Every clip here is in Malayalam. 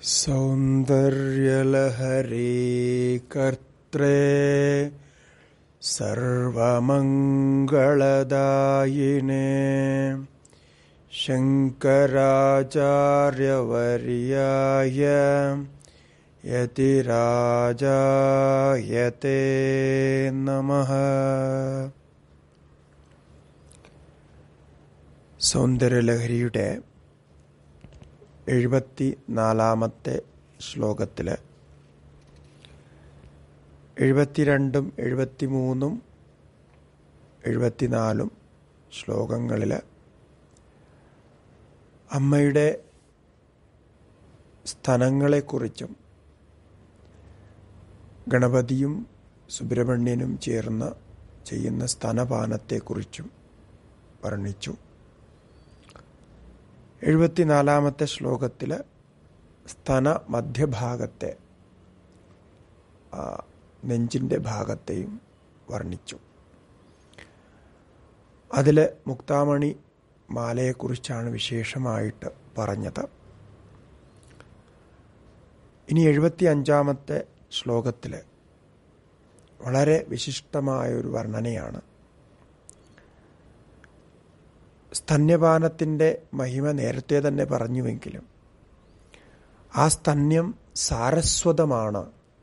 സൗന്ദര്യലഹരേ കർത്രേ സർവമംഗളദായിനേ ശങ്കരാചാര്യവർയായ യതിരാജായതേ നമഃ. സൗന്ദര്യലഹരിയുടെ 74-ാമത്തെ ശ്ലോകത്തിൽ 72, 73, 74 ശ്ലോകങ്ങളിൽ അമ്മയുടെ സ്തനങ്ങളെക്കുറിച്ചും ഗണപതിയും സുബ്രഹ്മണ്യനും ചേർന്ന് ചെയ്യുന്ന സ്തനപാനത്തെക്കുറിച്ചും വർണ്ണിച്ചു. 74-ാമത്തെ ശ്ലോകത്തിൽ സ്തന മധ്യഭാഗത്തെ നെഞ്ചിൻ്റെ ഭാഗത്തെയും വർണ്ണിച്ചു. അതിൽ മുക്താമണി മാലയെക്കുറിച്ചാണ് വിശേഷമായിട്ട് പറഞ്ഞത്. ഇനി 75-ാമത്തെ ശ്ലോകത്തിൽ വളരെ വിശിഷ്ടമായൊരു വർണ്ണനയാണ്. സ്തന്യപാനത്തിൻ്റെ മഹിമ നേരത്തെ തന്നെ പറഞ്ഞുവെങ്കിലും ആ സ്തന്യം സാരസ്വതമാണ്,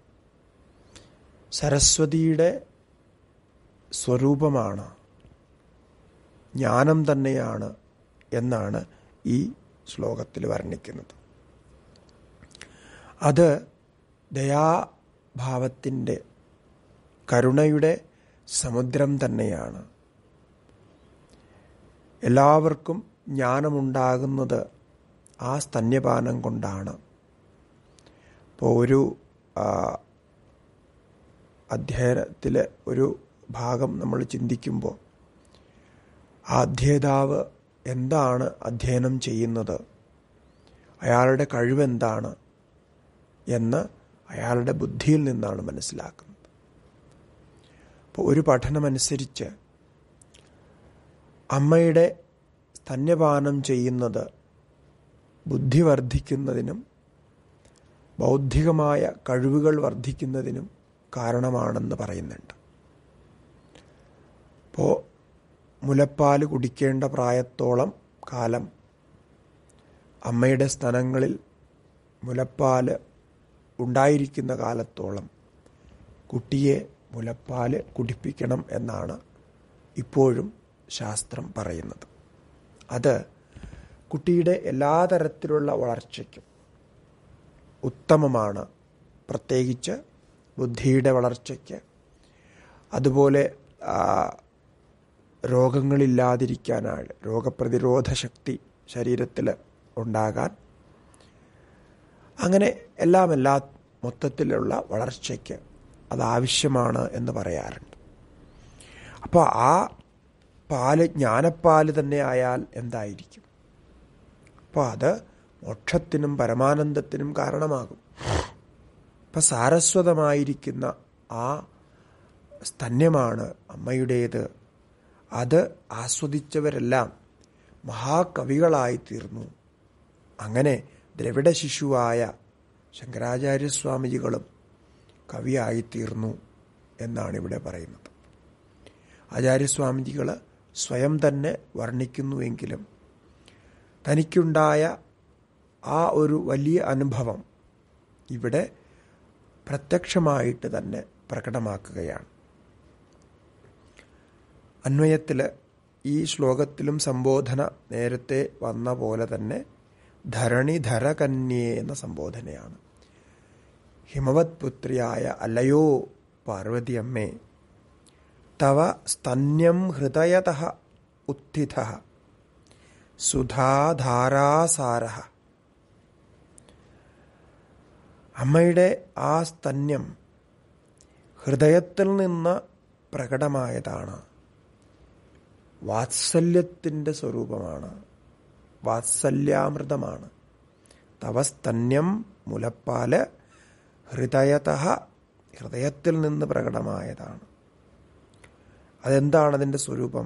സരസ്വതിയുടെ സ്വരൂപമാണ്, ജ്ഞാനം തന്നെയാണ് എന്നാണ് ഈ ശ്ലോകത്തിൽ വർണ്ണിക്കുന്നത്. അത് ദയാഭാവത്തിൻ്റെ, കരുണയുടെ സമുദ്രം തന്നെയാണ്. എല്ലാവർക്കും ജ്ഞാനമുണ്ടാകുന്നത് ആ സ്തന്യപാനം കൊണ്ടാണ്. ഇപ്പോൾ ഒരു അധ്യയനത്തിലെ ഒരു ഭാഗം നമ്മൾ ചിന്തിക്കുമ്പോൾ ആ അധ്യേതാവ് എന്താണ് അധ്യയനം ചെയ്യുന്നത്, അയാളുടെ കഴിവെന്താണ് എന്ന് അയാളുടെ ബുദ്ധിയിൽ നിന്നാണ് മനസ്സിലാക്കുന്നത്. അപ്പോൾ ഒരു പഠനമനുസരിച്ച് അമ്മയുടെ സ്തന്യപാനം ചെയ്യുന്നത് ബുദ്ധി വർദ്ധിക്കുന്നതിനും ബൗദ്ധികമായ കഴിവുകൾ വർദ്ധിക്കുന്നതിനും കാരണമാണെന്ന് പറയുന്നുണ്ട്. ഇപ്പോൾ മുലപ്പാൽ കുടിക്കേണ്ട പ്രായത്തോളം കാലം അമ്മയുടെ സ്തനങ്ങളിൽ മുലപ്പാൽ ഉണ്ടായിരിക്കുന്ന കാലത്തോളം കുട്ടിയെ മുലപ്പാൽ കുടിപ്പിക്കണം എന്നാണ് ഇപ്പോഴും ശാസ്ത്രം പറയുന്നത്. അത് കുട്ടിയുടെ എല്ലാ തരത്തിലുള്ള വളർച്ചയ്ക്കും ഉത്തമമാണ്. പ്രത്യേകിച്ച് ബുദ്ധിയുടെ വളർച്ചയ്ക്ക്, അതുപോലെ രോഗങ്ങളില്ലാതിരിക്കാനാണ്, രോഗപ്രതിരോധ ശക്തി ശരീരത്തിൽ ഉണ്ടാകാൻ, അങ്ങനെ എല്ലാ മൊത്തത്തിലുള്ള വളർച്ചയ്ക്ക് അതാവശ്യമാണ് എന്ന് പറയാറുണ്ട്. അപ്പോൾ ആ പാല് ജ്ഞാനപ്പാല് തന്നെ ആയാൽ എന്തായിരിക്കും? അപ്പോൾ അത് മോക്ഷത്തിനും പരമാനന്ദത്തിനും കാരണമാകും. അപ്പം സാരസ്വതമായിരിക്കുന്ന ആ സ്തന്യമാണ് അമ്മയുടേത്. അത് ആസ്വദിച്ചവരെല്ലാം മഹാകവികളായിത്തീർന്നു. അങ്ങനെ ദ്രവിഡ ശിശുവായ ശങ്കരാചാര്യസ്വാമിജികളും കവിയായിത്തീർന്നു എന്നാണ് ഇവിടെ പറയുന്നത്. ആചാര്യസ്വാമിജികൾ സ്വയം തന്നെ വർണ്ണിക്കുന്നുവെങ്കിലും തനിക്കുണ്ടായ ആ ഒരു വലിയ അനുഭവം ഇവിടെ പ്രത്യക്ഷമായിട്ട് തന്നെ പ്രകടമാക്കുകയാണ്. അന്വയത്തിൽ ഈ ശ്ലോകത്തിലും സംബോധന നേരത്തെ വന്ന പോലെ തന്നെ ധരണിധരകന്യേ എന്ന സംബോധനയാണ്. ഹിമവത് പുത്രിയായ അല്ലയോ പാർവതി അമ്മേ, തവ സ്തന്യം ഹൃദയതഃ ഉത്ഥിതഃ സുധാധാരാസാരഃ. അമ്മയുടെ ആ സ്തന്യം ഹൃദയത്തിൽ നിന്ന് പ്രകടമായതാണ്. വാത്സല്യത്തിൻ്റെ സ്വരൂപമാണ്, വാത്സല്യാമൃതമാണ്. തവ സ്തന്യം മുലപ്പാല് ഹൃദയതഃ, ഹൃദയത്തിൽ നിന്ന് പ്രകടമായതാണ്. അതെന്താണ് അതിൻ്റെ സ്വരൂപം?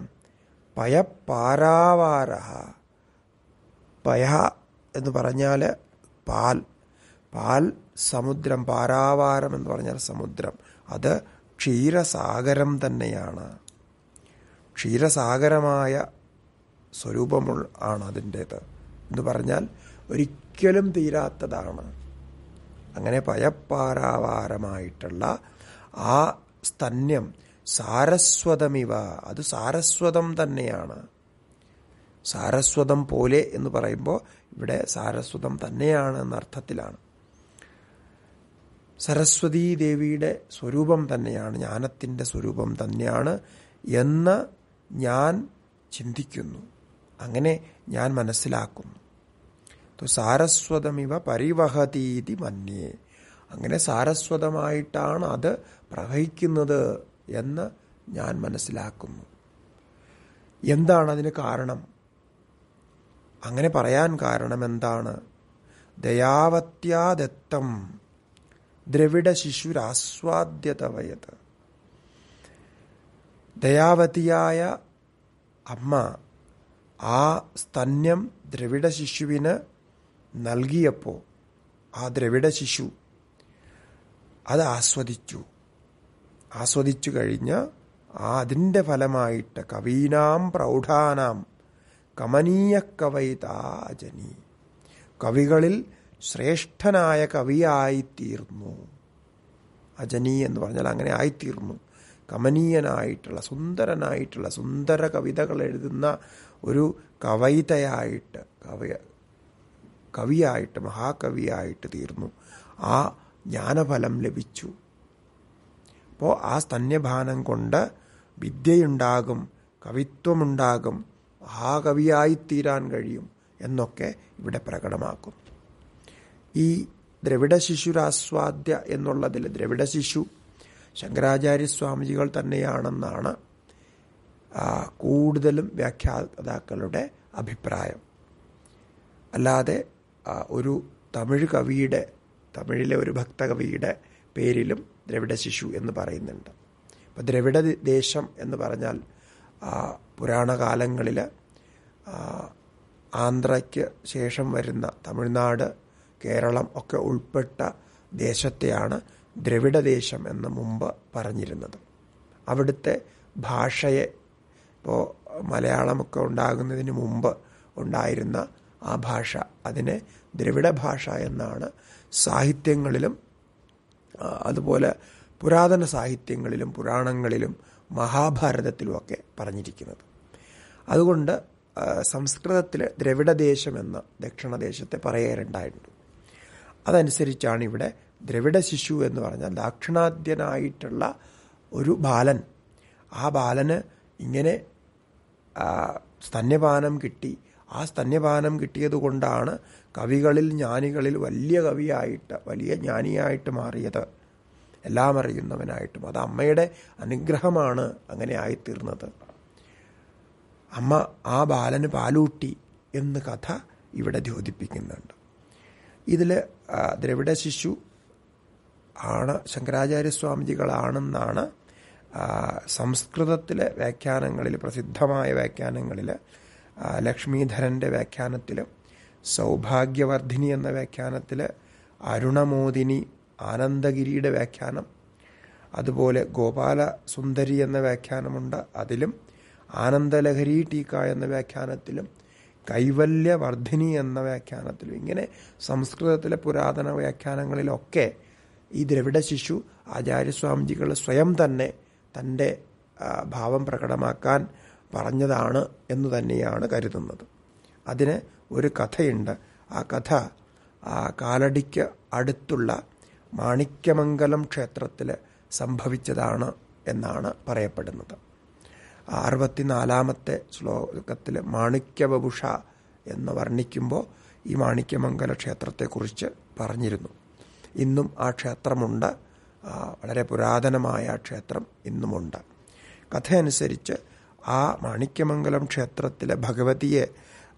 പയപ്പാരാവാരഃ. പയ എന്ന് പറഞ്ഞാൽ പാൽ, പാൽ സമുദ്രം, പാരാവാരം എന്ന് പറഞ്ഞാൽ സമുദ്രം, അത് ക്ഷീരസാഗരം തന്നെയാണ്. ക്ഷീരസാഗരമായ സ്വരൂപമാണ് അതിൻ്റേത് എന്ന് പറഞ്ഞാൽ ഒരിക്കലും തീരാത്തതാണ്. അങ്ങനെ പയപ്പാരാവാരമായിട്ടുള്ള ആ സ്തന്യം സാരസ്വതമിവ, അത് സാരസ്വതം തന്നെയാണ്. സാരസ്വതം പോലെ എന്ന് പറയുമ്പോൾ ഇവിടെ സാരസ്വതം തന്നെയാണ് എന്നർത്ഥത്തിലാണ്. സരസ്വതീ ദേവിയുടെ സ്വരൂപം തന്നെയാണ്, ജ്ഞാനത്തിൻ്റെ സ്വരൂപം തന്നെയാണ് എന്ന് ഞാൻ ചിന്തിക്കുന്നു, അങ്ങനെ ഞാൻ മനസ്സിലാക്കുന്നു. സാരസ്വതമിവ പരിവഹതീതി മന്യേ, അങ്ങനെ സാരസ്വതമായിട്ടാണ് അത് പ്രവഹിക്കുന്നത് എന്ന് ഞാൻ മനസ്സിലാക്കുന്നു. എന്താണ് അതിന് കാരണം? അങ്ങനെ പറയാൻ കാരണം എന്താണ്? ദയാവത്യാദത്തം ദ്രവിഡ ശിശുരാസ്വാദ്യതവയത്. ദയാവതിയായ അമ്മ ആ സ്തന്യം ദ്രവിഡ ശിശുവിന് നൽകിയപ്പോൾ ആ ദ്രവിഡ ശിശു അത് ആസ്വദിച്ചു കഴിഞ്ഞ് അതിൻ്റെ ഫലമായിട്ട് കവീനാം പ്രൗഢാനാം കമനീയ കവയിതാജനി, കവികളിൽ ശ്രേഷ്ഠനായ കവിയായിത്തീർന്നു. അജനി എന്ന് പറഞ്ഞാൽ അങ്ങനെ ആയിത്തീർന്നു. കമനീയനായിട്ടുള്ള സുന്ദരനായിട്ടുള്ള സുന്ദര കവിതകൾ എഴുതുന്ന ഒരു കവയിതയായിട്ട്, കവിയായിട്ട്, മഹാകവിയായിട്ട് തീർന്നു. ആ ജ്ഞാനഫലം ലഭിച്ചു. അപ്പോൾ ആ സ്തന്യപാനം കൊണ്ട് വിദ്യയുണ്ടാകും, കവിത്വമുണ്ടാകും, മഹാകവിയായിത്തീരാൻ കഴിയും എന്നൊക്കെ ഇവിടെ പ്രകടമാക്കും. ഈ ദ്രവിഡ ശിശുരാസ്വാദ്യ എന്നുള്ളതിൽ ദ്രവിഡ ശിശു ശങ്കരാചാര്യസ്വാമിജികൾ തന്നെയാണെന്നാണ് കൂടുതലും വ്യാഖ്യാതാക്കളുടെ അഭിപ്രായം. അല്ലാതെ ഒരു തമിഴ് കവിയുടെ, തമിഴിലെ ഒരു ഭക്തകവിയുടെ പേരിലും ദ്രവിഡ ശിശു എന്ന് പറയുന്നുണ്ട്. അപ്പോൾ ദ്രവിഡ ദേശം എന്ന് പറഞ്ഞാൽ പുരാണകാലങ്ങളിൽ ആന്ധ്രയ്ക്ക് ശേഷം വരുന്ന തമിഴ്നാട്, കേരളം ഒക്കെ ഉൾപ്പെട്ട ദേശത്തെയാണ് ദ്രവിഡ ദേശം എന്ന് മുമ്പ് പറഞ്ഞിരുന്നത്. അവിടുത്തെ ഭാഷയെ, ഇപ്പോൾ മലയാളമൊക്കെ ഉണ്ടാകുന്നതിന് മുമ്പ് ഉണ്ടായിരുന്ന ആ ഭാഷ, അതിനെ ദ്രവിഡ ഭാഷ എന്നാണ് സാഹിത്യങ്ങളിലും അതുപോലെ പുരാതന സാഹിത്യങ്ങളിലും പുരാണങ്ങളിലും മഹാഭാരതത്തിലുമൊക്കെ പറഞ്ഞിരിക്കുന്നത്. അതുകൊണ്ട് സംസ്കൃതത്തിൽ ദ്രവിഡദേശമെന്ന് ദക്ഷിണദേശത്തെ പറയാറുണ്ടായിട്ടുണ്ട്. അതനുസരിച്ചാണ് ഇവിടെ ദ്രവിഡ ശിശു എന്ന് പറഞ്ഞാൽ ദാക്ഷിണാത്യനായിട്ടുള്ള ഒരു ബാലൻ. ആ ബാലന് ഇങ്ങനെ സ്തന്യപാനം കിട്ടി. ആ സ്തന്യപാനം കിട്ടിയത് കൊണ്ടാണ് കവികളിൽ, ജ്ഞാനികളിൽ വലിയ കവിയായിട്ട്, വലിയ ജ്ഞാനിയായിട്ട് മാറിയത്, എല്ലാം അറിയുന്നവനായിട്ടും. അത് അമ്മയുടെ അനുഗ്രഹമാണ് അങ്ങനെ ആയിത്തീർന്നത്. അമ്മ ആ ബാലന് പാലൂട്ടി എന്ന് കഥ ഇവിടെ ദ്യോതിപ്പിക്കുന്നുണ്ട്. ഇതിൽ ദ്രവിഡ ശിശു ആണ് ശങ്കരാചാര്യസ്വാമിജികളാണെന്നാണ് സംസ്കൃതത്തിലെ വ്യാഖ്യാനങ്ങളിൽ, പ്രസിദ്ധമായ വ്യാഖ്യാനങ്ങളിൽ ലക്ഷ്മീധരൻ്റെ വ്യാഖ്യാനത്തിലും സൗഭാഗ്യവർദ്ധിനി എന്ന വ്യാഖ്യാനത്തിൽ അരുണമോദിനി ആനന്ദഗിരിയുടെ വ്യാഖ്യാനം, അതുപോലെ ഗോപാലസുന്ദരി എന്ന വ്യാഖ്യാനമുണ്ട്, അതിലും ആനന്ദലഹരി ടീക്ക എന്ന വ്യാഖ്യാനത്തിലും കൈവല്യവർദ്ധിനി എന്ന വ്യാഖ്യാനത്തിലും, ഇങ്ങനെ സംസ്കൃതത്തിലെ പുരാതന വ്യാഖ്യാനങ്ങളിലൊക്കെ ഈ ദ്രവിഡ ശിശു ആചാര്യസ്വാമിജികൾ സ്വയം തന്നെ തൻ്റെ ഭാവം പ്രകടമാക്കാൻ പറഞ്ഞതാണ് എന്ന് തന്നെയാണ് കരുതുന്നത്. അതിന് ഒരു കഥയുണ്ട്. ആ കഥ കാലടിക്ക് അടുത്തുള്ള മാണിക്യമംഗലം ക്ഷേത്രത്തിൽ സംഭവിച്ചതാണ് എന്നാണ് പറയപ്പെടുന്നത്. 64-ാമത്തെ ശ്ലോകത്തിൽ മാണിക്യവപുഷ എന്ന് വർണ്ണിക്കുമ്പോൾ ഈ മാണിക്യമംഗല ക്ഷേത്രത്തെക്കുറിച്ച് പറഞ്ഞിരുന്നു. ഇന്നും ആ ക്ഷേത്രമുണ്ട്, വളരെ പുരാതനമായ ആ ക്ഷേത്രം ഇന്നുമുണ്ട്. കഥയനുസരിച്ച് ആ മാണിക്യമംഗലം ക്ഷേത്രത്തിലെ ഭഗവതിയെ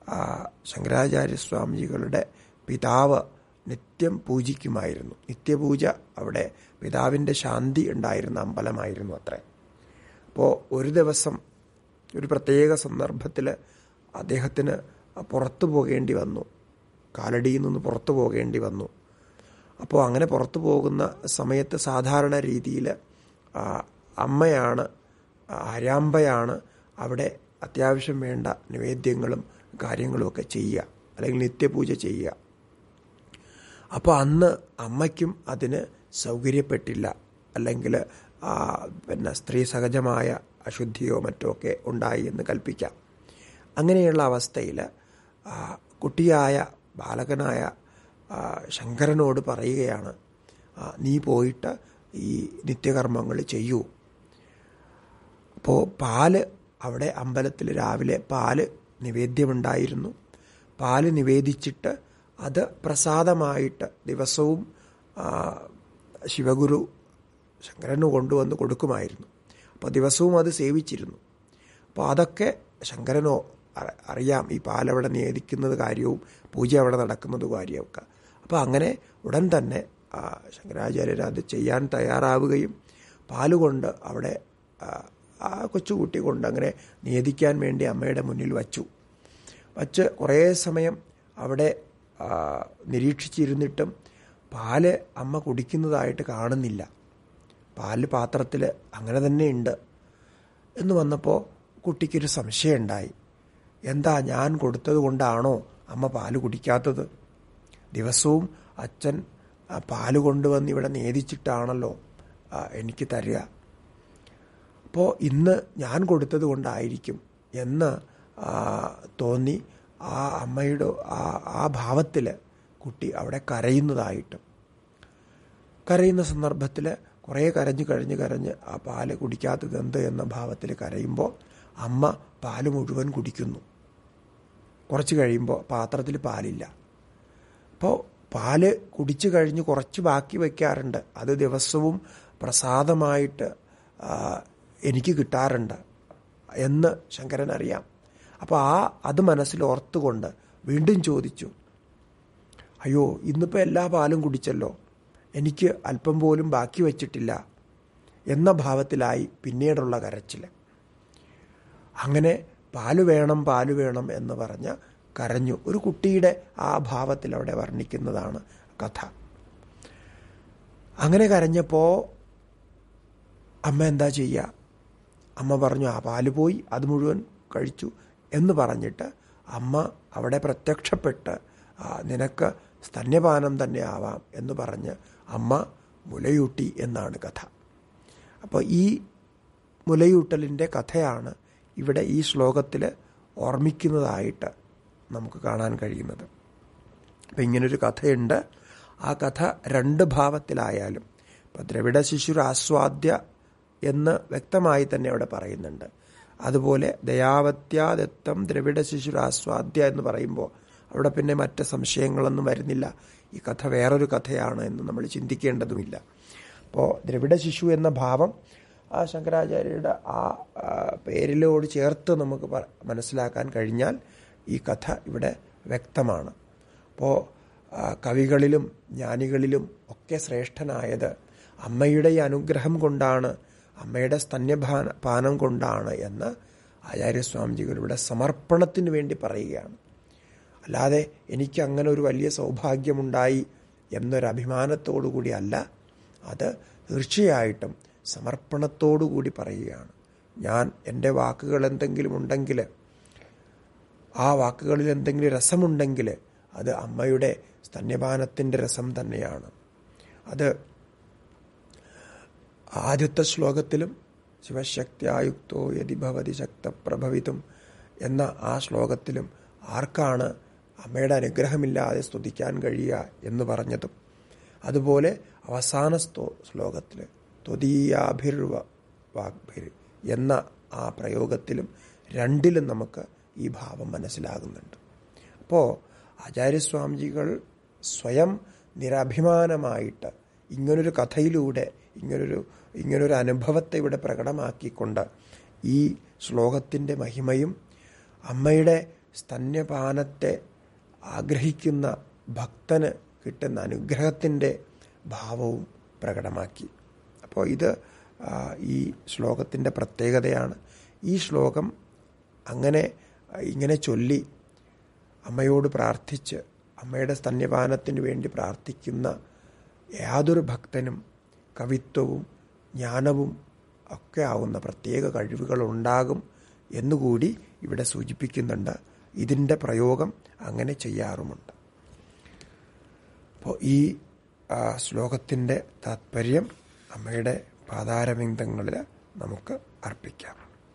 ശങ്കരാചാര്യസ്വാമിജികളുടെ പിതാവ് നിത്യം പൂജിക്കുമായിരുന്നു. നിത്യപൂജ അവിടെ പിതാവിൻ്റെ ശാന്തി ഉണ്ടായിരുന്ന അമ്പലമായിരുന്നു അത്രേ. അപ്പോൾ ഒരു ദിവസം ഒരു പ്രത്യേക സന്ദർഭത്തിൽ അദ്ദേഹത്തിന് പുറത്തു പോകേണ്ടി വന്നു, കാലടിയിൽ നിന്ന് പുറത്തു പോകേണ്ടി വന്നു. അപ്പോൾ അങ്ങനെ പുറത്തു പോകുന്ന സമയത്ത് സാധാരണ രീതിയിൽ അമ്മയാണ്, ആരാമ്പയാണ് അവിടെ അത്യാവശ്യം വേണ്ട നിവേദ്യങ്ങളും കാര്യങ്ങളുമൊക്കെ ചെയ്യുക, അല്ലെങ്കിൽ നിത്യപൂജ ചെയ്യുക. അപ്പോൾ അന്ന് അമ്മയ്ക്കും അതിന് സൗകര്യപ്പെട്ടില്ല, അല്ലെങ്കിൽ പിന്നെ സ്ത്രീ സഹജമായ അശുദ്ധിയോ മറ്റോ ഒക്കെ ഉണ്ടായി എന്ന് കൽപ്പിക്കാം. അങ്ങനെയുള്ള അവസ്ഥയിൽ കുട്ടിയായ ബാലകനായ ശങ്കരനോട് പറയുകയാണ്, നീ പോയിട്ട് ഈ നിത്യകർമ്മങ്ങൾ ചെയ്യൂ. അപ്പോൾ പാല് അവിടെ അമ്പലത്തിൽ രാവിലെ പാല് നിവേദ്യമുണ്ടായിരുന്നു. പാല് നിവേദിച്ചിട്ട് അത് പ്രസാദമായിട്ട് ദിവസവും ശിവഗുരു ശങ്കരന് കൊണ്ടുവന്ന് കൊടുക്കുമായിരുന്നു. അപ്പോൾ ദിവസവും അത് സേവിച്ചിരുന്നു. അപ്പോൾ അതൊക്കെ ശങ്കരനോ അറിയാം, ഈ പാലവിടെ നിവേദിക്കുന്നത് കാര്യവും പൂജ അവിടെ നടക്കുന്നത് കാര്യമൊക്കെ. അപ്പോൾ അങ്ങനെ ഉടൻ തന്നെ ശങ്കരാചാര്യർ അത് ചെയ്യാൻ തയ്യാറാവുകയും പാലുകൊണ്ട് അവിടെ ആ കൊച്ചുകുട്ടി കൊണ്ട് അങ്ങനെ നിവേദിക്കാൻ വേണ്ടി അമ്മയുടെ മുന്നിൽ വച്ച് കുറേ സമയം അവിടെ നിരീക്ഷിച്ചിരുന്നിട്ടും പാല് അമ്മ കുടിക്കുന്നതായിട്ട് കാണുന്നില്ല. പാല് പാത്രത്തിൽ അങ്ങനെ തന്നെ ഉണ്ട് എന്ന് വന്നപ്പോൾ കുട്ടിക്കൊരു സംശയമുണ്ടായി. എന്താ, ഞാൻ കൊടുത്തത് കൊണ്ടാണോ അമ്മ പാല് കുടിക്കാത്തത്? ദിവസവും അച്ഛൻ പാല് കൊണ്ടുവന്ന് ഇവിടെ നേദിച്ചിട്ടാണല്ലോ എനിക്ക് തരിക. അപ്പോൾ ഇന്ന് ഞാൻ കൊടുത്തത് കൊണ്ടായിരിക്കും എന്ന് തോന്നി ആ അമ്മയുടെ ആ ഭാവത്തിൽ കുട്ടി അവിടെ കരയുന്ന സന്ദർഭത്തിൽ കുറേ കരഞ്ഞ് ആ പാല് കുടിക്കാത്തത് എന്ത് എന്ന ഭാവത്തിൽ കരയുമ്പോൾ അമ്മ പാല് മുഴുവൻ കുടിക്കുന്നു. കുറച്ച് കഴിയുമ്പോൾ പാത്രത്തിൽ പാലില്ല. അപ്പോൾ പാല് കുടിച്ചു കഴിഞ്ഞ് കുറച്ച് ബാക്കി വയ്ക്കാറുണ്ട്. അത് ദിവസവും പ്രസാദമായിട്ട് എനിക്ക് കിട്ടാറുണ്ട് എന്ന് ശങ്കരൻ അറിയാം. അപ്പോൾ അത് മനസ്സിൽ ഓർത്തുകൊണ്ട് വീണ്ടും ചോദിച്ചു, അയ്യോ ഇന്നിപ്പോൾ എല്ലാ പാലും കുടിച്ചല്ലോ, എനിക്ക് അല്പം പോലും ബാക്കി വച്ചിട്ടില്ല എന്ന ഭാവത്തിലായി പിന്നീടുള്ള കരച്ചിൽ. അങ്ങനെ പാല് വേണം എന്ന് പറഞ്ഞ് കരഞ്ഞു. ഒരു കുട്ടിയുടെ ആ ഭാവത്തിൽ അവിടെ വർണ്ണിക്കുന്നതാണ് കഥ. അങ്ങനെ കരഞ്ഞപ്പോൾ അമ്മ എന്താ ചെയ്യുക? അമ്മ പറഞ്ഞു, ആ പാല് പോയി, അത് മുഴുവൻ കഴിച്ചു എന്ന് പറഞ്ഞിട്ട് അമ്മ അവിടെ പ്രത്യക്ഷപ്പെട്ട് നിനക്ക് സ്തന്യപാനം തന്നെ ആവാം എന്ന് പറഞ്ഞ് അമ്മ മുലയൂട്ടി എന്നാണ് കഥ. അപ്പോൾ ഈ മുലയൂട്ടലിൻ്റെ കഥയാണ് ഇവിടെ ഈ ശ്ലോകത്തിൽ ഓർമ്മിക്കുന്നതായിട്ട് നമുക്ക് കാണാൻ കഴിയുന്നത്. അപ്പം ഇങ്ങനൊരു കഥയുണ്ട്. ആ കഥ രണ്ട് ഭാവത്തിലായാലും, ഇപ്പം ദ്രവിഡ ശിശുരാസ്വാദ്യ എന്ന് വ്യക്തമായി തന്നെ അവിടെ പറയുന്നുണ്ട്. അതുപോലെ ദയാവത്യാദത്തം ദ്രവിഡ ശിശുരാസ്വാദ്യ എന്ന് പറയുമ്പോൾ അവിടെ പിന്നെ മറ്റ് സംശയങ്ങളൊന്നും വരുന്നില്ല. ഈ കഥ വേറൊരു കഥയാണ് എന്ന് നമ്മൾ ചിന്തിക്കേണ്ടതുമില്ല. അപ്പോൾ ദ്രവിഡ ശിശു എന്ന ഭാവം ആ ശങ്കരാചാര്യരുടെ ആ പേരിലോട് ചേർത്ത് നമുക്ക് മനസ്സിലാക്കാൻ കഴിഞ്ഞാൽ ഈ കഥ ഇവിടെ വ്യക്തമാണ്. അപ്പോൾ കവികളിലും ജ്ഞാനികളിലും ഒക്കെ ശ്രേഷ്ഠനായത് അമ്മയുടെ ഈ അനുഗ്രഹം കൊണ്ടാണ്, അമ്മയുടെ സ്തന്യപാനം കൊണ്ടാണ് എന്ന് ആചാര്യസ്വാമിജികളുടെ സമർപ്പണത്തിന് വേണ്ടി പറയുകയാണ്. അല്ലാതെ എനിക്ക് അങ്ങനെ ഒരു വലിയ സൗഭാഗ്യമുണ്ടായി എന്നൊരഭിമാനത്തോടു കൂടി അല്ല, അത് തീർച്ചയായിട്ടും സമർപ്പണത്തോടു കൂടി പറയുകയാണ്. ഞാൻ എൻ്റെ വാക്കുകൾ എന്തെങ്കിലും ഉണ്ടെങ്കിൽ, ആ വാക്കുകളിൽ എന്തെങ്കിലും രസമുണ്ടെങ്കിൽ അത് അമ്മയുടെ സ്തന്യപാനത്തിൻ്റെ രസം തന്നെയാണ്. അത് ആദ്യത്തെ ശ്ലോകത്തിലും ശിവശക്തിയായുക്തോ യതി ഭവതി ശക്തപ്രഭവിതും എന്ന ആ ശ്ലോകത്തിലും ആർക്കാണ് അമ്മയുടെ അനുഗ്രഹമില്ലാതെ സ്തുതിക്കാൻ കഴിയുക എന്ന് പറഞ്ഞതും, അതുപോലെ അവസാന ശ്ലോകത്തിൽ ത്വദീയാഭിർവ വാഗ്ഭിർ എന്ന ആ പ്രയോഗത്തിലും രണ്ടിലും നമുക്ക് ഈ ഭാവം മനസ്സിലാകുന്നുണ്ട്. അപ്പോൾ ആചാര്യസ്വാമിജികൾ സ്വയം നിരഭിമാനമായിട്ട് ഇങ്ങനൊരു കഥയിലൂടെ ഇങ്ങനൊരു അനുഭവത്തെ ഇവിടെ പ്രകടമാക്കിക്കൊണ്ട് ഈ ശ്ലോകത്തിൻ്റെ മഹിമയും അമ്മയുടെ സ്തന്യപാനത്തെ ആഗ്രഹിക്കുന്ന ഭക്തന് കിട്ടുന്ന അനുഗ്രഹത്തിൻ്റെ ഭാവവും പ്രകടമാക്കി. അപ്പോൾ ഇത് ഈ ശ്ലോകത്തിൻ്റെ പ്രത്യേകതയാണ്. ഈ ശ്ലോകം ഇങ്ങനെ ചൊല്ലി അമ്മയോട് പ്രാർത്ഥിച്ച് അമ്മയുടെ സ്തന്യപാനത്തിന് വേണ്ടി പ്രാർത്ഥിക്കുന്ന യാതൊരു ഭക്തനും കവിത്വവും ജ്ഞാനവും ഒക്കെ ആവുന്ന പ്രത്യേക കഴിവുകളുണ്ടാകും എന്നുകൂടി ഇവിടെ സൂചിപ്പിക്കുന്നുണ്ട്. ഇതിൻ്റെ പ്രയോഗം അങ്ങനെ ചെയ്യാറുമുണ്ട്. അപ്പോൾ ഈ ശ്ലോകത്തിൻ്റെ താത്പര്യം അമ്മയുടെ പാതാരവിന്ദങ്ങളിൽ നമുക്ക് അർപ്പിക്കാം.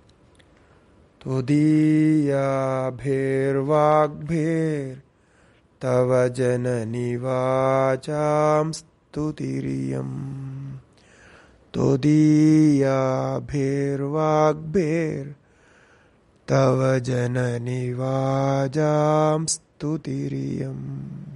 ത്വദീയാഭിർവാഗ്ഭിർ തവ ജനനി വാചാം സ്തുതിരിയം. ത്വദീയാഭിർവാഗ്ഭിർ തവ ജനനി വാചാം സ്തുതിരിയം.